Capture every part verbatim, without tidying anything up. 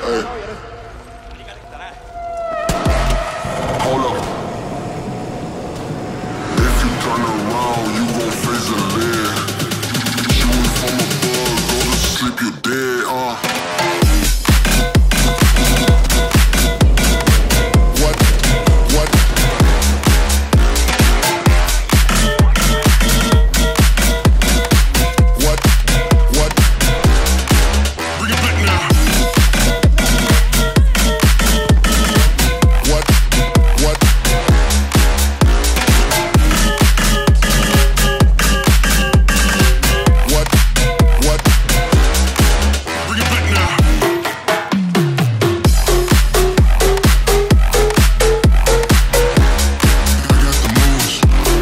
Hey. Hold up. If you turn around, you gon' face a lead. Shooting from above, go to sleep, you're dead, uh. What? What? What? What? Bring it back now. What? What? What? What? Bring it back now. I got the moves.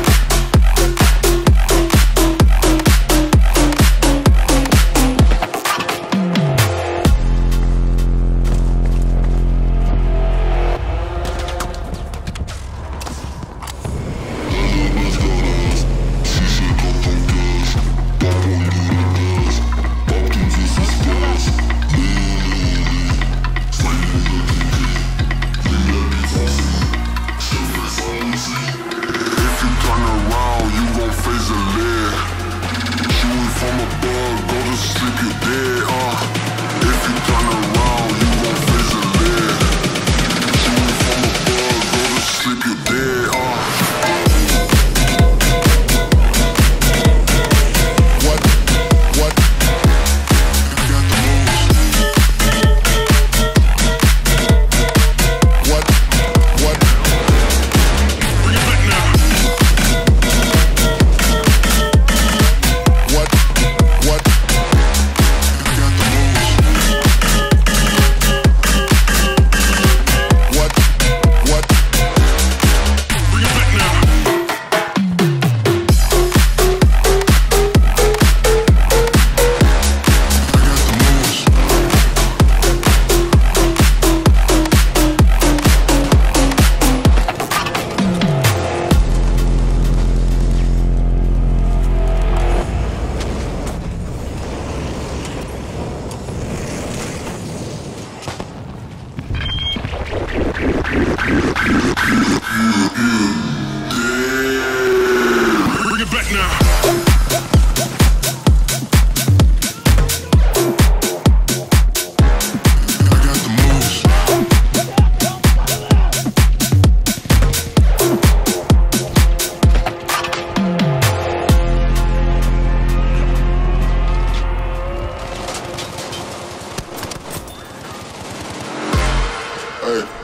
If you turn around, you gon' face a lead. Shooting from above, go to sleep, you're dead, uh. If you turn around, you gon' face a lead. Shooting from above, go to sleep, you're dead, uh. What? What? I got the moves. What? What? Bring it back now. What? What? I got the moves. What? What? Bring it back now. I got the moves. Bring it back now. I got the moves. Hey.